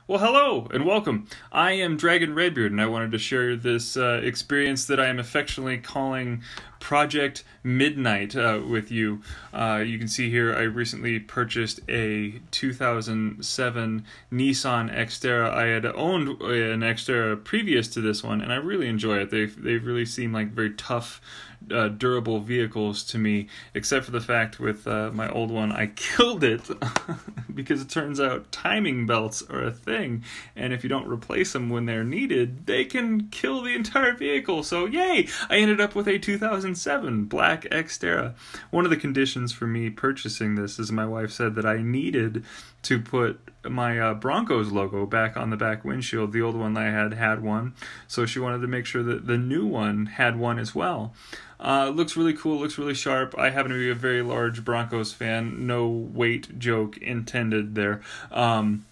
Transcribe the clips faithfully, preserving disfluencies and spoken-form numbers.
Well, hello and welcome. I am Dragon Redbeard, and I wanted to share this uh, experience that I am affectionately calling Project Midnight uh, with you. Uh, you can see here I recently purchased a two thousand seven Nissan Xterra. I had owned an Xterra previous to this one, and I really enjoy it. They they really seem like very tough, Uh, durable vehicles to me, except for the fact with uh, my old one I killed it because it turns out timing belts are a thing, and if you don't replace them when they're needed, they can kill the entire vehicle. So yay, I ended up with a two thousand seven black Xterra. One of the conditions for me purchasing this is my wife said that I needed to put my uh, Broncos logo back on the back windshield. The old one that I had had one, so she wanted to make sure that the new one had one as well. Uh, it looks really cool, looks really sharp. I happen to be a very large Broncos fan. No weight joke intended there. Um,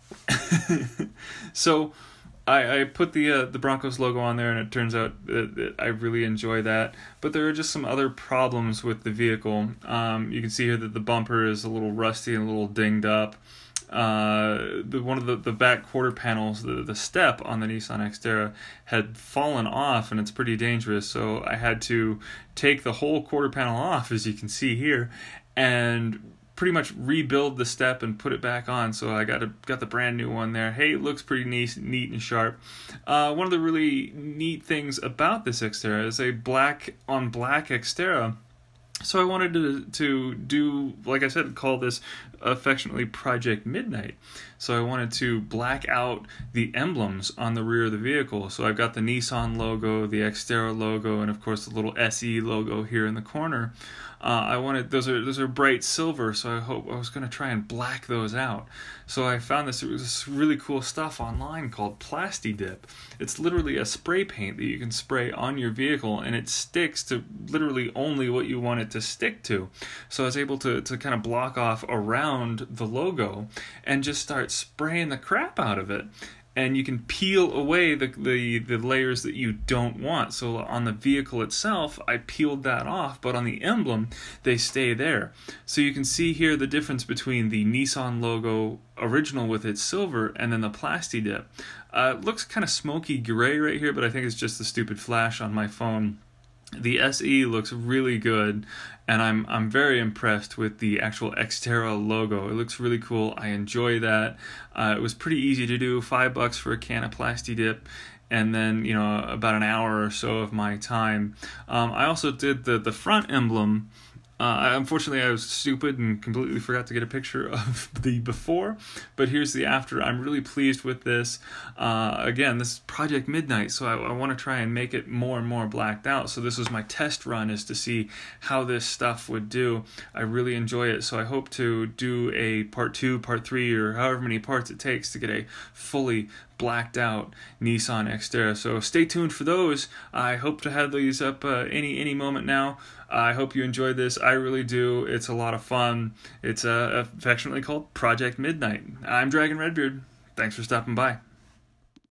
so I, I put the uh, the Broncos logo on there, and it turns out that, that I really enjoy that. But there are just some other problems with the vehicle. Um, you can see here that the bumper is a little rusty and a little dinged up. Uh, the, one of the, the back quarter panels, the, the step on the Nissan Xterra had fallen off, and it's pretty dangerous, so I had to take the whole quarter panel off, as you can see here, and pretty much rebuild the step and put it back on. So I got a, got the brand new one there. Hey, it looks pretty neat, neat and sharp. Uh, one of the really neat things about this Xterra is a black on black Xterra. So I wanted to to do, like I said, call this affectionately Project Midnight. So I wanted to black out the emblems on the rear of the vehicle. So I've got the Nissan logo, the Xterra logo, and of course the little S E logo here in the corner. Uh, I wanted those are those are bright silver, so I hope I was going to try and black those out. So I found this, this really cool stuff online called Plasti Dip. It's literally a spray paint that you can spray on your vehicle, and it sticks to literally only what you want it to stick to. So I was able to to kind of block off around the logo and just start spraying the crap out of it. And you can peel away the, the, the layers that you don't want. So on the vehicle itself, I peeled that off, but on the emblem, they stay there. So you can see here the difference between the Nissan logo original with its silver and then the Plasti Dip. Uh, it looks kind of smoky gray right here, but I think it's just the stupid flash on my phone. The S E looks really good, and I'm I'm very impressed with the actual Xterra logo. It looks really cool. I enjoy that. Uh, it was pretty easy to do. Five bucks for a can of Plasti Dip, and then you know about an hour or so of my time. Um, I also did the the front emblem. Uh, unfortunately, I was stupid and completely forgot to get a picture of the before, but here's the after. I'm really pleased with this. Uh, again, this is Project Midnight, so I, I want to try and make it more and more blacked out. So this was my test run, is to see how this stuff would do. I really enjoy it, so I hope to do a part two, part three, or however many parts it takes to get a fully blacked out Nissan Xterra. So stay tuned for those. I hope to have these up uh, any any moment now. I hope you enjoyed this. I really do. It's a lot of fun. It's uh, affectionately called Project Midnight. I'm Dragon Redbeard. Thanks for stopping by.